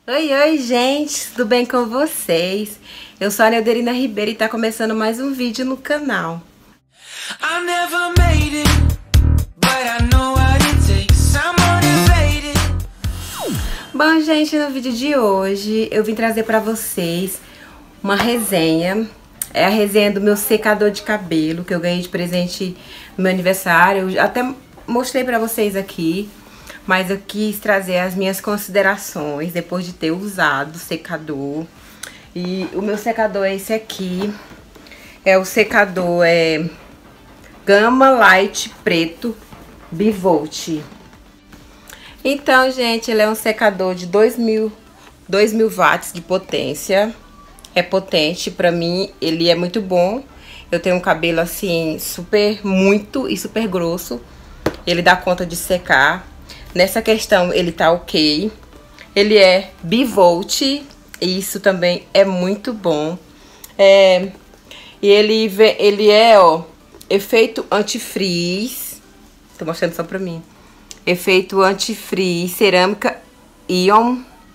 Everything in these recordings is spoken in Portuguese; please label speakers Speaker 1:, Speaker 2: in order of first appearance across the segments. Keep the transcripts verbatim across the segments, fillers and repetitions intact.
Speaker 1: Oi, oi, gente, tudo bem com vocês? Eu sou a Neuderina Ribeiro e tá começando mais um vídeo no canal. Bom, gente, no vídeo de hoje eu vim trazer pra vocês uma resenha. É a resenha do meu secador de cabelo, que eu ganhei de presente no meu aniversário. Eu até mostrei pra vocês aqui. Mas eu quis trazer as minhas considerações depois de ter usado o secador. E o meu secador é esse aqui. É o secador é Gama Light Preto Bivolt. Então, gente, ele é um secador de dois mil watts de potência. É potente, pra mim ele é muito bom. Eu tenho um cabelo assim, super, muito e super grosso. Ele dá conta de secar. Nessa questão ele tá ok. Ele é bivolt, e isso também é muito bom. É, e ele, ele é, ó, efeito antifreeze. Tô mostrando só pra mim. Efeito antifreeze, cerâmica Ion.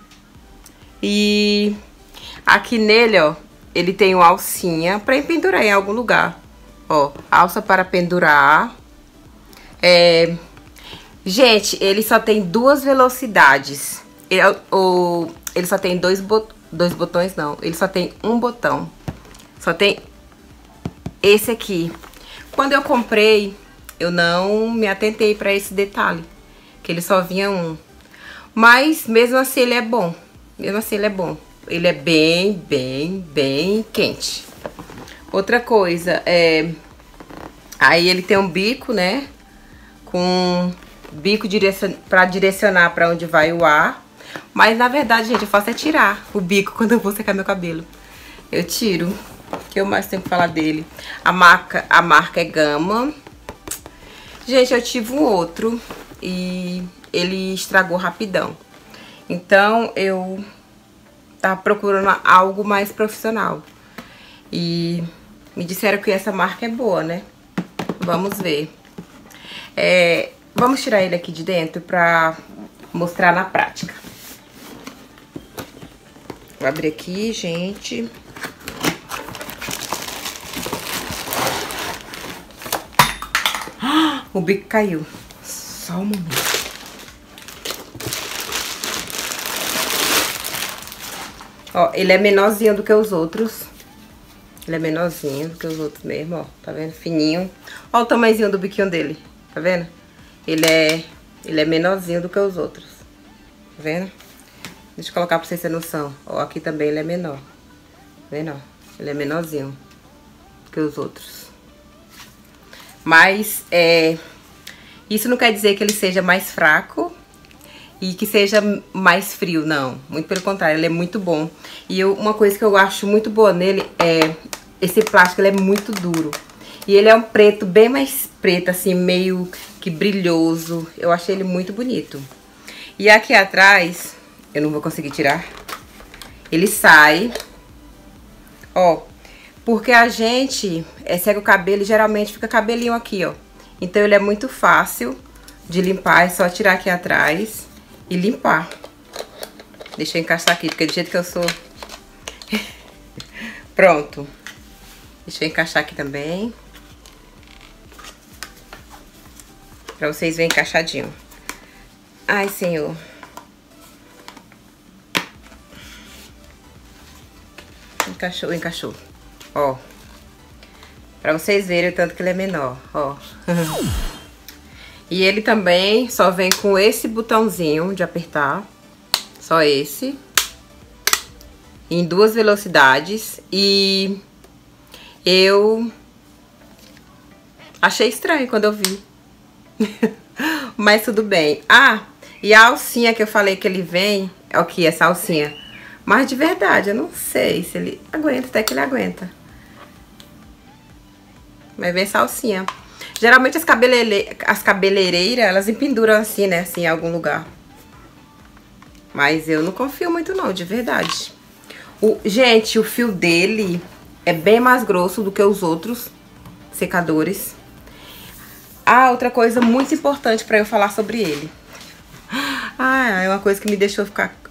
Speaker 1: E aqui nele, ó, ele tem uma alcinha pra pendurar em algum lugar. Ó, alça para pendurar. É... Gente, ele só tem duas velocidades. Ele, o, ele só tem dois, bot, dois botões, não. Ele só tem um botão. Só tem esse aqui. Quando eu comprei, eu não me atentei pra esse detalhe. Que ele só vinha um. Mas, mesmo assim, ele é bom. Mesmo assim, ele é bom. Ele é bem, bem, bem quente. Outra coisa, é... Aí ele tem um bico, né? Com... bico direcion... para direcionar para onde vai o ar. Mas na verdade, gente, eu faço é tirar o bico quando eu vou secar meu cabelo. Eu tiro. O que eu mais tenho que falar dele? A marca, a marca é Gama. Gente, eu tive um outro e ele estragou rapidão. Então eu tava procurando algo mais profissional. E me disseram que essa marca é boa, né? Vamos ver. É... Vamos tirar ele aqui de dentro pra mostrar na prática. Vou abrir aqui, gente. Ah, o bico caiu. Só um momento. Ó, ele é menorzinho do que os outros. Ele é menorzinho do que os outros mesmo, ó. Tá vendo? Fininho. Ó o tamanhozinho do biquinho dele. Tá vendo? Ele é, ele é menorzinho do que os outros. Tá vendo? Deixa eu colocar pra vocês terem noção. Ó, aqui também ele é menor. Tá vendo? Ó, ele é menorzinho do que os outros. Mas, é... isso não quer dizer que ele seja mais fraco e que seja mais frio, não. Muito pelo contrário, ele é muito bom. E eu, uma coisa que eu acho muito boa nele é... esse plástico, ele é muito duro. E ele é um preto, bem mais preto, assim, meio que brilhoso. Eu achei ele muito bonito. E aqui atrás, eu não vou conseguir tirar. Ele sai. Ó, porque a gente é, seca o cabelo e geralmente fica cabelinho aqui, ó. Então ele é muito fácil de limpar, é só tirar aqui atrás e limpar. Deixa eu encaixar aqui, porque do jeito que eu sou... Pronto. Deixa eu encaixar aqui também. Pra vocês verem encaixadinho. Ai, senhor. Encaixou, encaixou. Ó. Pra vocês verem o tanto que ele é menor, ó. E ele também só vem com esse botãozinho de apertar. Só esse. Em duas velocidades. E eu achei estranho quando eu vi. Mas tudo bem. Ah, e a alcinha que eu falei que ele vem, é o que? Essa alcinha. Mas de verdade, eu não sei se ele aguenta, até que ele aguenta. Mas vem essa alcinha. Geralmente as, cabelele... as cabeleireiras, elas empenduram assim, né? Assim, em algum lugar. Mas eu não confio muito não, de verdade. O... Gente, o fio dele é bem mais grosso do que os outros secadores. Ah, outra coisa muito importante pra eu falar sobre ele. Ah, é uma coisa que me deixou ficar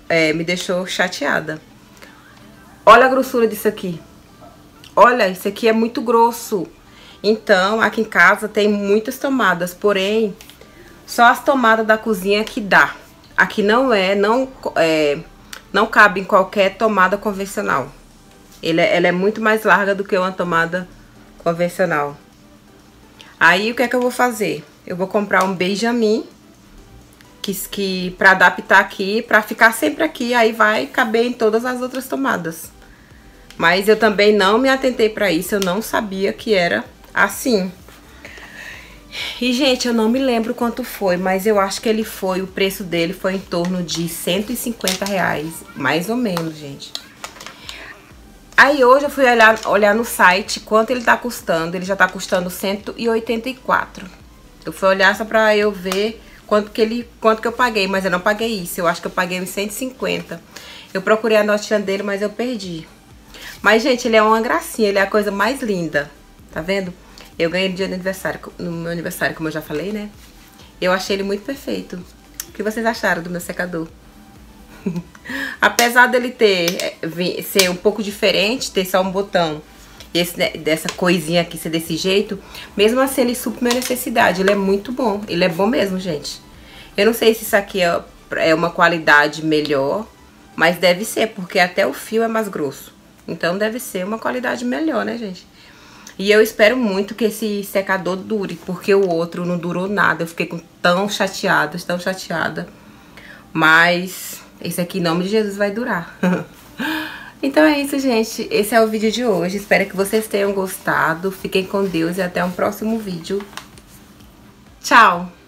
Speaker 1: é, me deixou chateada. Olha a grossura disso aqui. Olha, isso aqui é muito grosso. Então, aqui em casa tem muitas tomadas, porém, só as tomadas da cozinha que dá. Aqui não é, não, é, não cabe em qualquer tomada convencional. Ele é, ela é muito mais larga do que uma tomada convencional. Aí, o que é que eu vou fazer? Eu vou comprar um Benjamin, que, que pra adaptar aqui, pra ficar sempre aqui, aí vai caber em todas as outras tomadas. Mas eu também não me atentei pra isso, eu não sabia que era assim. E, gente, eu não me lembro quanto foi, mas eu acho que ele foi, o preço dele foi em torno de cento e cinquenta reais, mais ou menos, gente. Aí hoje eu fui olhar, olhar no site quanto ele tá custando, ele já tá custando cento e oitenta e quatro. Eu fui olhar só pra eu ver quanto que, ele, quanto que eu paguei, mas eu não paguei isso, eu acho que eu paguei uns cento e cinquenta. Eu procurei a notinha dele, mas eu perdi. Mas, gente, ele é uma gracinha, ele é a coisa mais linda, tá vendo? Eu ganhei no dia do aniversário, no meu aniversário, como eu já falei, né? Eu achei ele muito perfeito. O que vocês acharam do meu secador? Apesar dele ter, ser um pouco diferente, ter só um botão, esse, dessa coisinha aqui ser desse jeito, mesmo assim ele supre minha necessidade, ele é muito bom, ele é bom mesmo, gente. Eu não sei se isso aqui é, é uma qualidade melhor, mas deve ser, porque até o fio é mais grosso. Então deve ser uma qualidade melhor, né, gente? E eu espero muito que esse secador dure, porque o outro não durou nada. Eu fiquei tão chateada, tão chateada. Mas esse aqui, em nome de Jesus, vai durar. Então é isso, gente. Esse é o vídeo de hoje. Espero que vocês tenham gostado. Fiquem com Deus e até um próximo vídeo. Tchau!